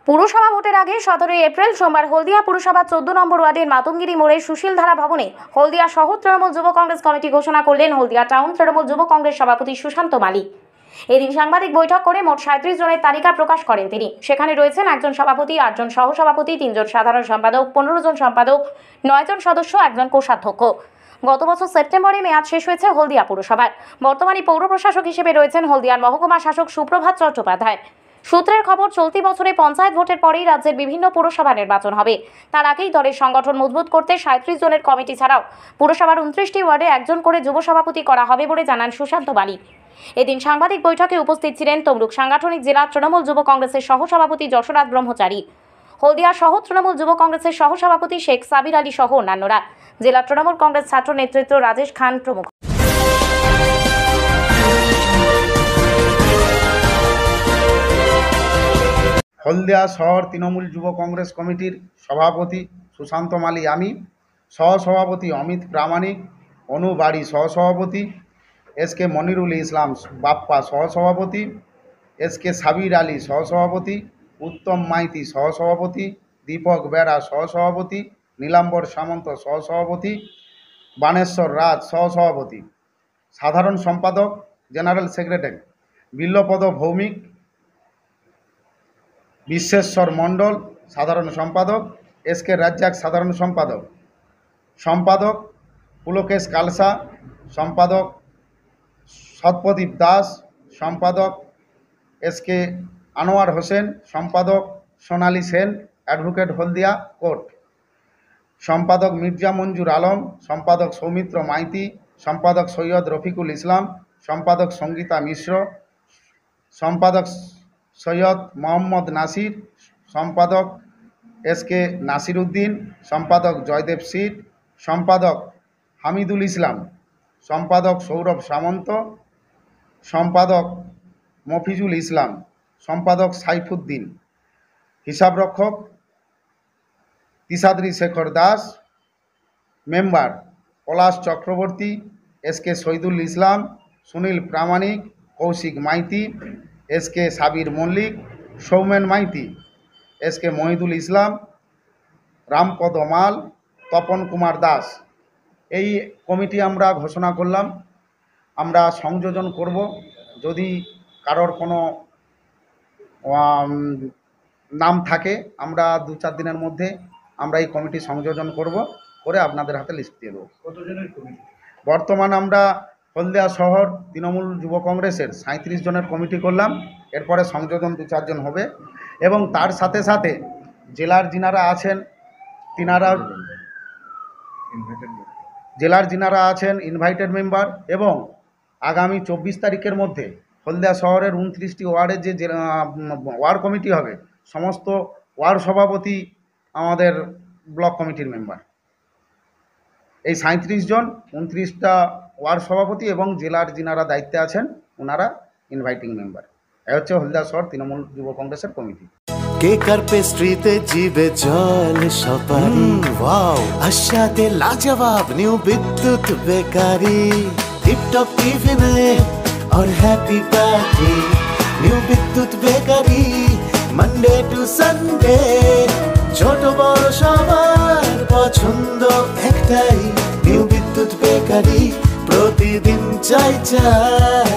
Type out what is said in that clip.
পুরসভা ভোটের আগে 17 এপ্রিল সোমবার হলদিয়া পুরসভা 14 নম্বর ওয়ার্ডের মাতঙ্গিরি মোড়ে সুশীলধারা ভবনে হলদিয়া শহর তৃণমূল যুব কংগ্রেস কমিটি ঘোষণা করলেন হলদিয়া টাউন তৃণমূল যুব কংগ্রেস সভাপতি সুশান্ত মালি। এদিন সাংবাদিক বৈঠক করে মোট 37 জনের তালিকা প্রকাশ করেন তিনি। সেখানে রয়েছেন একজন সভাপতি, 8 জন সহসভাপতি, 3 জন সাধারণ সম্পাদক, 15 জন সম্পাদক, 9 জন সদস্য, একজন কোষাধ্যক্ষ। গত বছর সেপ্টেম্বরে মেয়াদ শেষ হয়েছে হলদিয়া পুরসভার। বর্তমানে পৌর প্রশাসক হিসেবে রয়েছেন হলদিয়ার মহকুমা শাসক সুপ্রভাত চট্টোপাধ্যায়। সূত্রের খবর, চলতি বছরে পঞ্চায়েত ভোটের পরেই রাজ্যের বিভিন্ন পুরসভা নির্বাচন হবে। তার আগেই দলের সংগঠন মজবুত করতে 37 জনের কমিটি ছাড়াও পুরসভার 29টি ওয়ার্ডে একজন করে যুব সভাপতি করা হবে বলে জানান সুশান্ত মালি। এদিন সাংবাদিক বৈঠকে উপস্থিত ছিলেন তমলুক সাংগঠনিক জেলা তৃণমূল যুব কংগ্রেসের সহসভাপতি যশোরাজ ব্রহ্মচারী, হলদিয়া শহর তৃণমূল যুব কংগ্রেসের সহসভাপতি শেখ সাবির আলী সহ অন্যান্যরা, জেলা তৃণমূল কংগ্রেস ছাত্র নেতৃত্ব রাজেশ খান প্রমুখ। হলদিয়া শহর তৃণমূল যুব কংগ্রেস কমিটির সভাপতি সুশান্ত মালি আমি, সহসভাপতি অমিত প্রামাণিক, অনু বাড়ি সহসভাপতি, এসকে মনিরুল ইসলাম বাপ্পা সহসভাপতি, এসকে সাবির আলী সহসভাপতি, উত্তম মাইতি সহসভাপতি, দীপক বেড়া সহসভাপতি, নীলাম্বর সামন্ত সহসভাপতি, বানেশ্বর রাজ সহসভাপতি, সাধারণ সম্পাদক জেনারেল সেক্রেটারি বিল্লপদ ভৌমিক, বিশ্বেশ্বর মণ্ডল সাধারণ সম্পাদক, এসকে রাজ্জাক সাধারণ সম্পাদক, সম্পাদক পুলকেশ কালসা, সম্পাদক সৎপ্রদীপ দাস, সম্পাদক এসকে আনোয়ার হোসেন, সম্পাদক সোনালী সেন অ্যাডভোকেট হলদিয়া কোর্ট, সম্পাদক মির্জা মঞ্জুর আলম, সম্পাদক সৌমিত্র মাইতি, সম্পাদক সৈয়দ রফিকুল ইসলাম, সম্পাদক সঙ্গীতা মিশ্র, সম্পাদক সৈয়দ মোহাম্মদ নাসির, সম্পাদক এসকে নাসির উদ্দিন, সম্পাদক জয়দেব সিট, সম্পাদক হামিদুল ইসলাম, সম্পাদক সৌরভ সামন্ত, সম্পাদক মফিজুল ইসলাম, সম্পাদক সাইফুদ্দিন, হিসাবরক্ষক Tisadri Sekhar Das, member Palash Chakraborty, SK Shahidul Islam, Sunil Pramanik, Koushik Maity, SK Sabir Mallick, Soumen Maity, SK Mohidul Islam, Rampada Mal, Tapan Kumar Das. এই কমিটি আমরা ঘোষণা করলাম। আমরা সংযোজন করব, যদি কারোর কোনো নাম থাকে আমরা 2-4 দিনের মধ্যে আমরা এই কমিটি সংযোজন করব, করে আপনাদের হাতে লিস্ট দিয়ে দেবো। কতজনের কমিটি? বর্তমান আমরা হলদিয়া শহর তৃণমূল যুব কংগ্রেসের 37 জনের কমিটি করলাম। এরপরে সংযোজন 2-4 জন হবে, এবং তার সাথে সাথে জেলার যিনারা আছেন তিনারা ইনভাইটেড মেম্বার, এবং আগামী 24 তারিখের মধ্যে হলদিয়া শহরের 29টি ওয়ার্ডের যে ওয়ার্ড কমিটি হবে, সমস্ত ওয়ার্ড সভাপতি আমাদের ব্লক কমিটির মেম্বার। এই 37 জন 29টা ওয়ার্ড সভাপতি এবং জেলার যিনারা দায়িত্বে আছেন ওনারা ইনভাইটিং মেম্বার। এই হচ্ছে হলদিয়া শহর তৃণমূল যুব কংগ্রেসের কমিটি। কেক আর পেস্ট্রিতে জিবে জল সপারি, ওয়াও আশাতে লাজবাব নিউ বিদ্যুৎ বেকারি, টিপটপ টিফিনে और happy party, new Bidyut bakery, Monday to Sunday, ছোট বড় সবার পছন্দ একটাই, নিউ বিদ্যুৎ বেকারি, প্রতিদিন চাই চাই